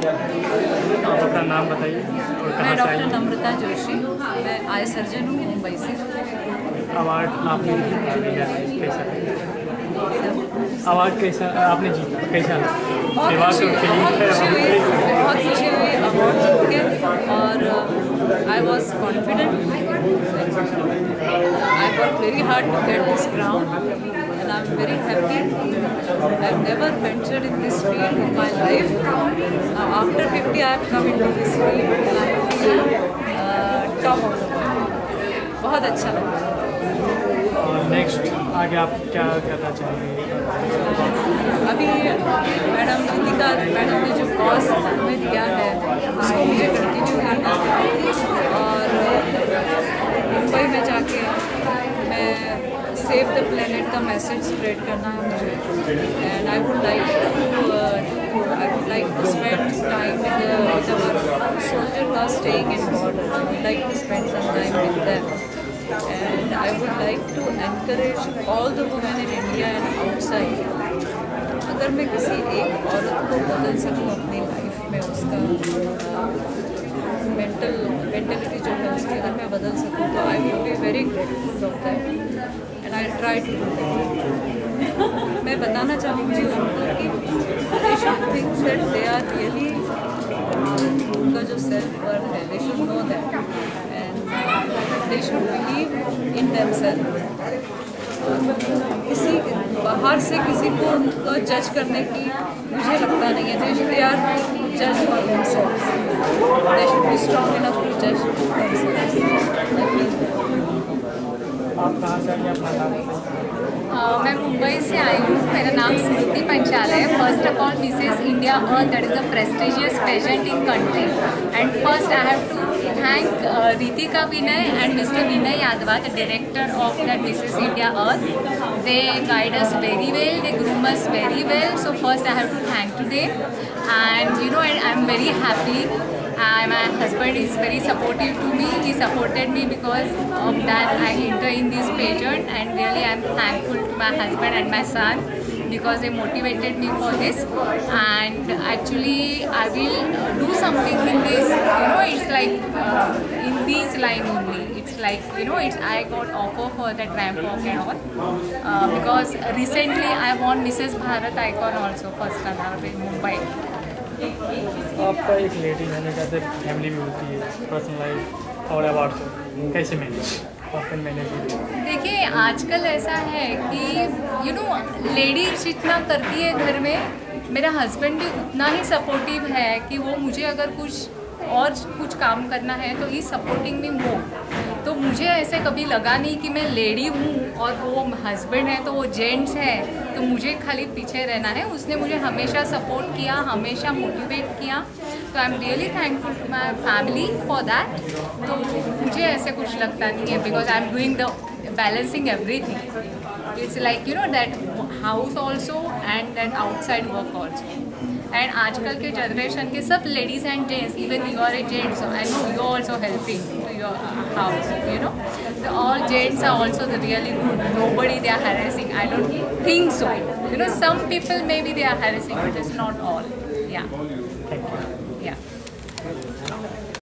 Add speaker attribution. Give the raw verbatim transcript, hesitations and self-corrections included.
Speaker 1: आप अपना नाम बताइए और कहाँ
Speaker 2: मैं
Speaker 1: से आई
Speaker 2: डॉक्टर
Speaker 1: हैं?
Speaker 2: नम्रता जोशी, मैं आई सर्जन हूँ मुंबई से।
Speaker 1: अवार्ड आपने लिया कैसा अवार्ड कैसा आपने जीता कैसा
Speaker 2: बहुत
Speaker 1: सेवा
Speaker 2: खुशी
Speaker 1: तो
Speaker 2: हुई, बहुत खुशी हुई, बहुत खुशी हुई अवार्ड जीत के। और I was confident, I work very hard to get this crown and I'm very happy. I've never ventured in this field in my life. Now after fifty I have come into this field and I feel uh, top of the world. बहुत अच्छा लगा।
Speaker 1: और next आगे आप क्या करना चाहेंगे?
Speaker 2: अभी मैडम रितिका मैडम ने जो कॉज हमें दिया है उसको मुझे कंटिन्यू करना है और मुंबई में जाके मैं सेव द प्लेनेट का मैसेज स्प्रेड करना है मुझे। And I would like to I would like to spend time with our soldier who are staying in border. I would like to spend some time with them and I would like to encourage all the women in India and outside. अगर मैं किसी एक औरत को बदल सकूँ अपनी life में, उसका मेंटल मेंटलिटी जो है उसकी अगर मैं बदल सकूँ तो I will be very grateful of that and I try to do that. मैं बताना चाहूँगी उनको कि they should think that they are really, उनका जो सेल्फ वर्थ है, they should know that they should believe in themselves. किसी बाहर से किसी को उनको जज करने की मुझे लगता नहीं है। they should are judge for themselves. They should be strong enough to judge themselves.
Speaker 1: आप कहाँ से आई अपना नाम बताइए?
Speaker 3: Uh, मैं मुंबई से आई हूँ। मेरा नाम स्मृति पंचाल है। First of all Mrs India Earth, that is the prestigious pageant in country, and first I have to thank uh, Ritika Vinay and Mister Vinay Yadava, the director of that Missus India Earth. They guide us very well, they groom us very well. So first I have to thank to them, and you know, and I'm very happy. Uh, my husband is very supportive to me. He supported me because of that I enter in this pageant, and really I'm thankful to my husband and my son because they motivated me for this. And actually I will do something in this, you know, it's like uh, in this line only. It's like, you know, it's I got offer for that ramp walk and all uh, because recently I won Missus Bharat Icon also, first award in Mumbai.
Speaker 1: आपका एक lady होने का जब family भी होती है, personal life और award से कैसे मैनेज ऑफन मैनेज?
Speaker 3: देखिए आजकल ऐसा है कि यू नो लेडीज जितना करती है घर में, मेरा हस्बैंड भी उतना ही सपोर्टिव है कि वो मुझे अगर कुछ और कुछ काम करना है तो ही सपोर्टिंग मी मोर। तो मुझे ऐसे कभी लगा नहीं कि मैं लेडी हूँ और वो हस्बैंड है तो वो जेंट्स है तो मुझे खाली पीछे रहना है। उसने मुझे हमेशा सपोर्ट किया, हमेशा मोटिवेट किया। तो I am really thankful to my family for that. तो मुझे ऐसे कुछ लगता नहीं है because I am doing the balancing everything. It's like you know that house also and that outside work also. And आजकल के जनरेशन के सब ladies and gents, even you are a gents, I know you are also helping to your house, you know all gents are also the really good. Nobody they are harassing. I don't think so. You know, some people maybe they are harassing, but it's not all. Yeah.